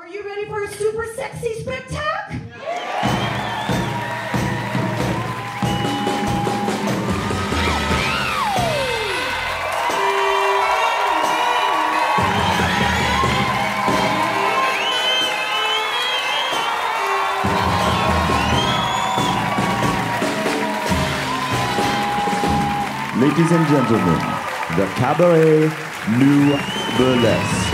you ready for a super sexy spectacle? Ladies and gentlemen, the Cabaret New Burlesque.